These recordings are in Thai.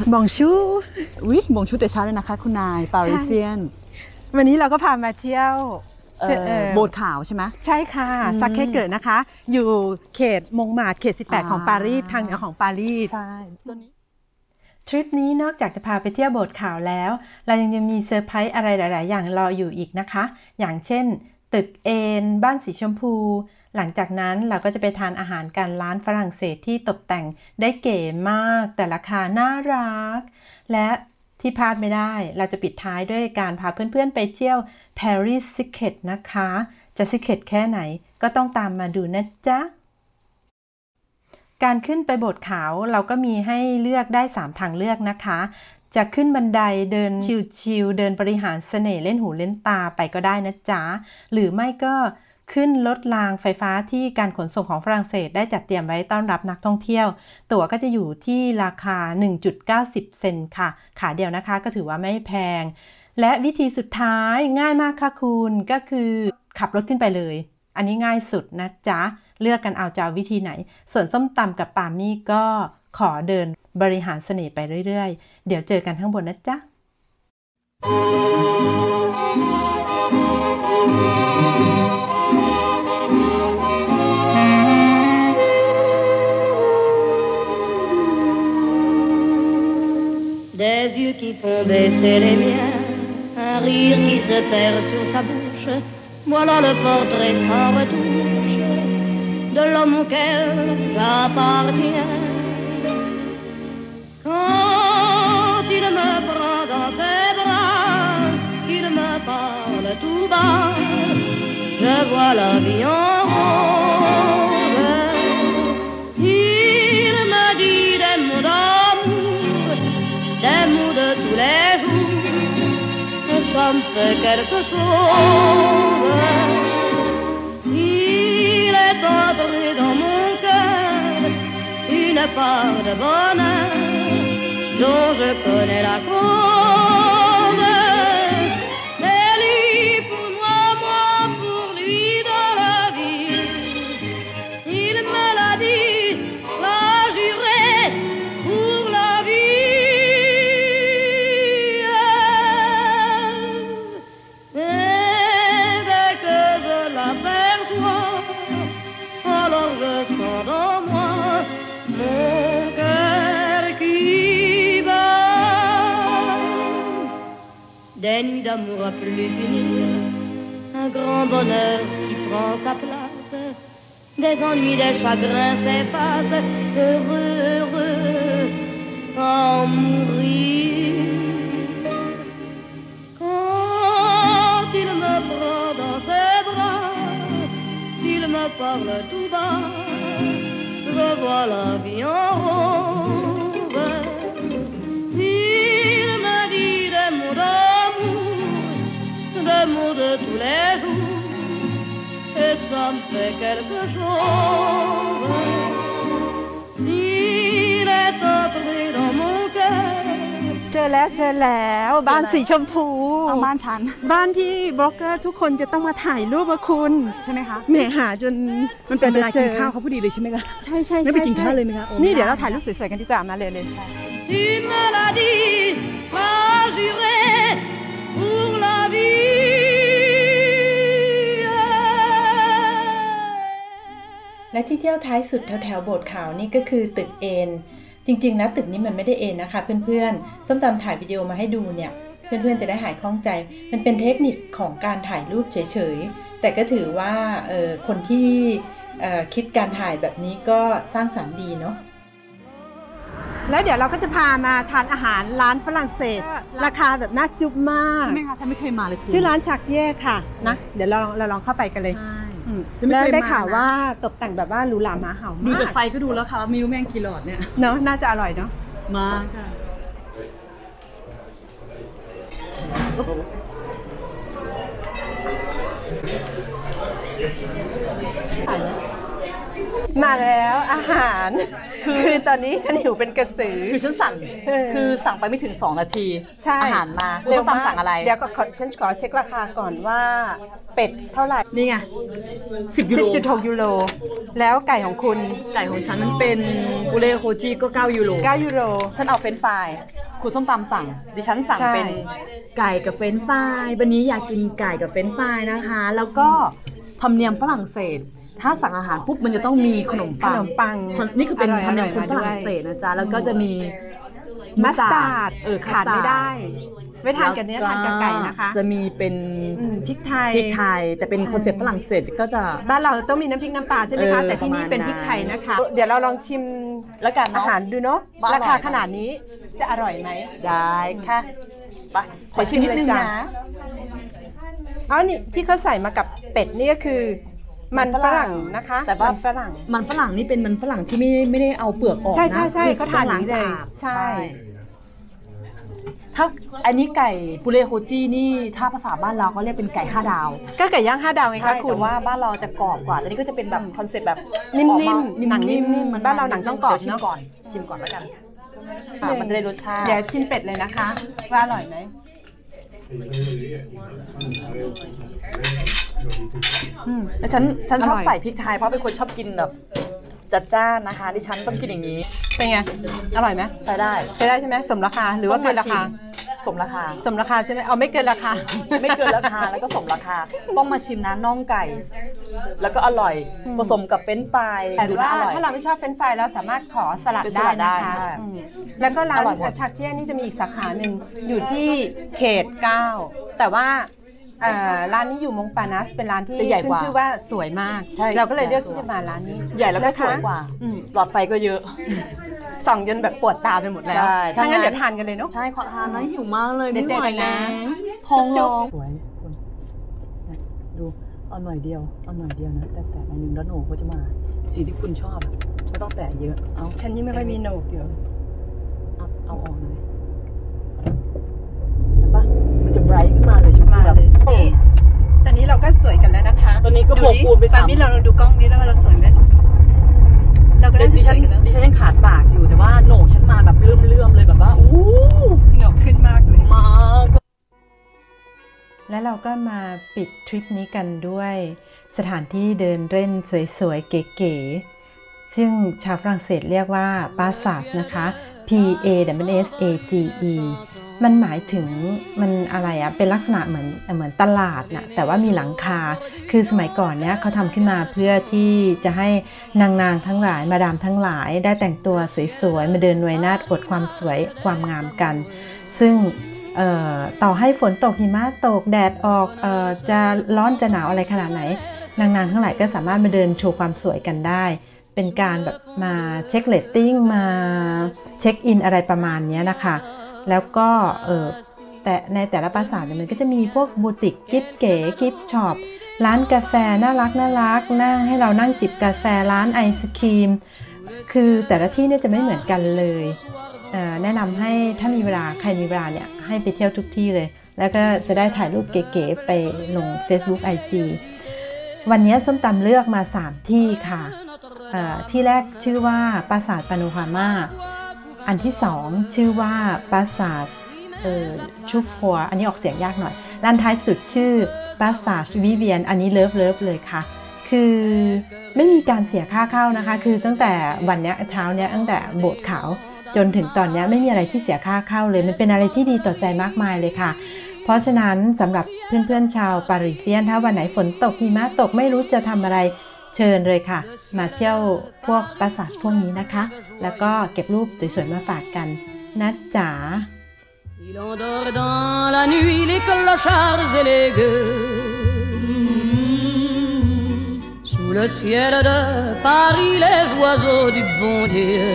บองชูอุ๊ยบองชูแต่เช้าเลยนะคะคุณนายปาริเซียนวันนี้เราก็พามาเที่ยวโบสถ์ขาวใช่ไหมใช่ค่ะซักเคเกิดนะคะอยู่เขตมงมาร์ทเขต18ของปารีสทางเหนือของปารีสใช่ตัวนี้ทริปนี้นอกจากจะพาไปเที่ยวโบสถ์ขาวแล้วเรายังมีเซอร์ไพรส์อะไรหลายๆอย่างรออยู่อีกนะคะอย่างเช่นตึกเอนบ้านสีชมพูหลังจากนั้นเราก็จะไปทานอาหารกันร้านฝรั่งเศสที่ตกแต่งได้เก๋มากแต่ราคาน่ารักและที่พลาดไม่ได้เราจะปิดท้ายด้วยการพาเพื่อนๆไปเที่ยว Paris Secret นะคะจะ Secret แค่ไหนก็ต้องตามมาดูนะจ๊ะการขึ้นไปโบสถ์ขาวเราก็มีให้เลือกได้3ทางเลือกนะคะจะขึ้นบันไดเดินชิลๆเดินบริหารเสน่ห์เล่นหูเล่นตาไปก็ได้นะจ๊ะหรือไม่ก็ขึ้นรถรางไฟฟ้าที่การขนส่งของฝรั่งเศสได้จัดเตรียมไว้ต้อนรับนักท่องเที่ยวตั๋วก็จะอยู่ที่ราคา 1.90 เซนต์ค่ะขาเดียวนะคะก็ถือว่าไม่แพงและวิธีสุดท้ายง่ายมากค่ะคุณก็คือขับรถขึ้นไปเลยอันนี้ง่ายสุดนะจ๊ะเลือกกันเอาจะวิธีไหนส่วนส้มตำกับปามี่ก็ขอเดินบริหารเสน่ห์ไปเรื่อยๆเดี๋ยวเจอกันข้างบนนะจ๊ะ Des yeux qui font baisser les miens, un rire qui se perd sur sa bouche, voilà le portrait sans retouche de l'homme auquel j'appartiens. Quand il me prend dans ses bras, qu'il me parle tout bas, je vois la vie en rose. Il me dit des mots d'amour, des mots de tous les jours, et ça me fait quelque chose. Il est entré dans mon cœur une part de bonheur dont je connais la cause. C'est lui pour moi, moi pour lui dans la vie. Il me l'a dit, l'a juré pour la vie. Et dès que je l'aperçois, alors je sens dans moi mon cœur qui bat. Des nuits d'amour à plus finir, un grand bonheur qui prend sa place, des ennuis, des chagrins s'effacent, heureux, heureux, à en mourir. Quand il me prend dans ses bras, il me parle tout bas, je vois la vie en rose. Il me dit des mots d'amour, des mots de tous les jours, et ça me fait quelque chose. Il est entré dans mon cœur. เจอแล้วบ้านสีชมพูเอาบ้านฉันบ้านที่บล็อกเกอร์ทุกคนจะต้องมาถ่ายรูปกับคุณใช่ไหมคะแหมหาจนมันเป็นเวลากินข้าวเขาพอดีเลยใช่ไหมคะใช่ไม่ไปกินข้าวเลยไหมคะนี่เดี๋ยวเราถ่ายรูปสวยๆกันดีกว่ามาเลย Il me l'a dit, l'a juré pour la vie. และที่เที่ยวท้ายสุดแถวโบสถ์ขาวนี่ก็คือตึกเอนจริงๆนะตึกนี้มันไม่ได้เอนนะคะเพื่อนๆส้มตำถ่ายวิดีโอมาให้ดูเนี่ยเพื่อนๆจะได้หายคล่องใจมันเป็นเทคนิคของการถ่ายรูปเฉยๆแต่ก็ถือว่าคนที่คิดการถ่ายแบบนี้ก็สร้างสรรค์ดีเนาะแล้วเดี๋ยวเราก็จะพามาทานอาหารร้านฝรั่งเศสราคาแบบน่าจุ๊บมากใช่ไหมคะฉันไม่เคยมาเลยชื่อร้านชักเย่ค่ะนะเดี๋ยวเราลองเข้าไปกันเลยแล้วได้ข่าวว่าตกแต่งแบบว่าหรูหราหมาเห่ามากดูจากไฟก็ดูแล้วค่ะมีรู้แมงกี่หลอดเนี่ยเนาะน่าจะอร่อยเนาะมาค่ะมาแล้วอาหารคือตอนนี้ฉันหิวเป็นกระสือคือฉันสั่งคือสั่งไปไม่ถึง2 นาทีอาหารมาเร็วมากสั่งอะไรเดี๋ยวฉันขอเช็คราคาก่อนว่าเป็ดเท่าไหร่นี่ไง 10.6 ยูโรแล้วไก่ของคุณไก่ของฉันมันเป็นบุเรโคจิก็9 ยูโรฉันเอาเฟรนช์ฟรายคุณส้มตำสั่งดิฉันสั่งเป็นไก่กับเฟรนช์ฟรายวันนี้อยากกินไก่กับเฟรนช์ฟรายนะคะแล้วก็ธรรมเนียมฝรั่งเศสถ้าสั่งอาหารปุ๊บมันจะต้องมีขนมปังนี่คือเป็นธรรมเนียมคนฝรั่งเศสนะจ๊ะแล้วก็จะมีมัสตาร์ดขาดไม่ได้ไม่ทานกับเนื้อทานกับไก่นะคะจะมีเป็นพริกไทยแต่เป็นคอนเซ็ปต์ฝรั่งเศสก็จะบ้านเราต้องมีน้ำพริกน้ำปลาใช่ไหมคะแต่ที่นี่เป็นพริกไทยนะคะเดี๋ยวเราลองชิมแล้วกันอาหารดูเนาะราคาขนาดนี้จะอร่อยไหมได้ค่ะไปขอชิมนิดนึงนะอ๋อนี่ที่เขาใส่มากับเป็ดนี่ก็คือมันฝรั่งนะคะแต่ว่ามันฝรั่งนี่เป็นมันฝรั่งที่ไม่ได้เอาเปลือกออกนะใช่เขาทานหลังเลยใช่ถ้าอันนี้ไก่ปุเรโคจินี่ถ้าภาษาบ้านเราเขาเรียกเป็นไก่5 ดาวก็ไก่ย่าง5 ดาวไงคะคุณว่าบ้านเราจะกรอบกว่าแต่นี่ก็จะเป็นแบบคอนเซ็ปต์แบบนิ่มๆหนังนิ่มๆบ้านเราหนังต้องกรอบเนาะชิมก่อนแล้วกันมันจะได้รสชาติเดี๋ยวชิมเป็ดเลยนะคะว่าอร่อยไหมแล้วฉันชอบใส่พริกไทยเพราะเป็นคนชอบกินแบบจัดจ้านนะคะดิฉันต้องกินอย่างนี้เป็นไงอร่อยไหมใช้ได้ใช่ไหมสมราคาหรือว่าเกินราคาสมราคาใช่ไหมเอาไม่เกินราคาไม่เกินราคาแล้วก็สมราคาต้องมาชิมนะน่องไก่แล้วก็อร่อยผสมกับเฟรนช์ฟรายแต่ว่าถ้าเราไม่ชอบเฟรนช์ฟรายเราสามารถขอสลัดได้นะคะแล้วก็ร้านชักเจี้ยนี่จะมีอีกสาขาหนึ่งอยู่ที่เขต9แต่ว่าร้านนี้อยู่มงปานัสเป็นร้านที่ขึ้นชื่อว่าสวยมากเราก็เลยเลือกที่จะมาร้านนี้ใหญ่แล้วก็สวยกว่าหลอดไฟก็เยอะส่องจนแบบปวดตาไปหมดแล้วถ้างั้นเดี๋ยวทานกันเลยเนาะใช่ขอทานนะหิวมากเลยเดี๋ยวเจอกันนะท้องร้องสวยคุณดูเอาหน่อยเดียวนะแต่อันนึงแล้วโหนกเขาจะมาสีที่คุณชอบไม่ต้องแตะเยอะเอาฉันยิ่งไม่ค่อยมีโหนกเดี๋ยวเอาออกหน่อยเห็นปะมันจะไบรท์ขึ้นมาเลยชุดมาเลยตอนนี้เราก็สวยกันแล้วนะคะตอนนี้ก็โบกปูนไป 3นี่เราดูกล้องนี้แล้วเราสวยไหมเราก็ได้สวยกันแล้วดิฉันยังขาดปากอยู่แต่ว่าโหนกฉันมาแบบเลื่อมเลยแบบว่าโอ้โหนกขึ้นมากเลยมากแล้วเราก็มาปิดทริปนี้กันด้วยสถานที่เดินเล่นสวยๆเก๋ๆซึ่งชาวฝรั่งเศสเรียกว่าปาซาจนะคะ PASSAGE มันหมายถึงมันอะไรอะเป็นลักษณะเหมือนตลาดนะแต่ว่ามีหลังคาคือสมัยก่อนเนี้ยเขาทำขึ้นมาเพื่อที่จะให้นางทั้งหลายมาดามทั้งหลายได้แต่งตัวสวยๆมาเดินหน่วยนาฏอวดความสวยความงามกันซึ่งต่อให้ฝนตกหิมะตกแดดออกจะร้อนจะหนาวอะไรขนาดไหนนางทั้งหลายก็สามารถมาเดินโชว์ความสวยกันได้เป็นการแบบมาเช็คเรตติ้งมาเช็คอินอะไรประมาณนี้นะคะแล้วก็แต่ในแต่ละปราสาทมันก็จะมีพวกบูติกกิฟต์เก๋กิฟต์ช็อปร้านกาแฟน่ารักนั่งให้เรานั่งจิบกาแฟร้านไอศครีมคือแต่ละที่เนี่ยจะไม่เหมือนกันเลยแนะนำให้ถ้ามีเวลาใครมีเวลาเนี่ยให้ไปเที่ยวทุกที่เลยแล้วก็จะได้ถ่ายรูปเก๋ๆไปลง Facebook IG วันนี้ส้มตำเลือกมา3ที่ค่ะที่แรกชื่อว่าปราสาทปาโนรามาอันที่2ชื่อว่าปราสาทชูฟัวอันนี้ออกเสียงยากหน่อยด้านท้ายสุดชื่อปราสาทวิเวียนอันนี้เลิฟเลยค่ะคือไม่มีการเสียค่าเข้านะคะคือตั้งแต่วันนี้เช้านี้ตั้งแต่โบสถ์ขาวจนถึงตอนนี้ไม่มีอะไรที่เสียค่าเข้าเลยมันเป็นอะไรที่ดีต่อใจมากมายเลยค่ะเพราะฉะนั้นสำหรับเพื่อนๆชาวปารีเซียนถ้าวันไหนฝนตกหิมะตกไม่รู้จะทำอะไรเชิญเลยค่ะมาเที่ยวพวกปราสาทพวกนี้นะคะแล้วก็เก็บรูปสวยๆมาฝากกันนะจ๋า Il endort dans la nuit les clochards et les gueux Sous le ciel de Paris les oiseaux du bon Dieu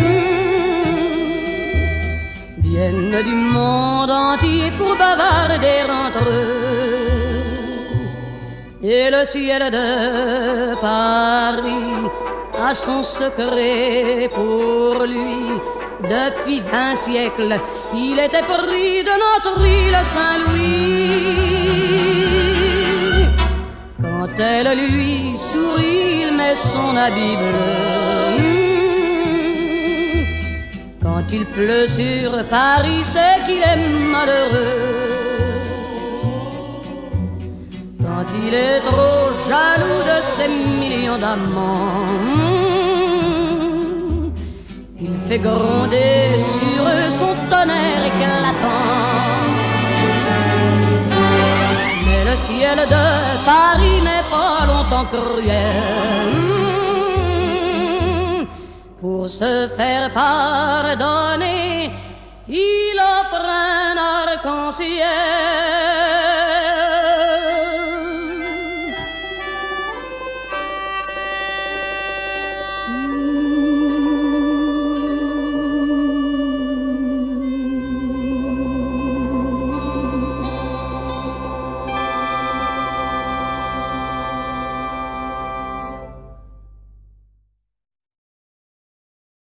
Viennent du monde entier pour bavarder entre eux.Et le ciel de Paris a son secret pour lui. Depuis 20 siècles, il était pris de notre île Saint-Louis. Quand Quand elle lui sourit, il met son habit bleu. Quand il pleut sur Paris, c'est qu'il est malheureux. Quand il est trop jaloux de ses millions d'amants, il fait gronder sur eux son tonnerre éclatant. Mais le ciel de Paris n'est pas longtemps cruel. Pour se faire pardonner, il offre un arc-en-ciel.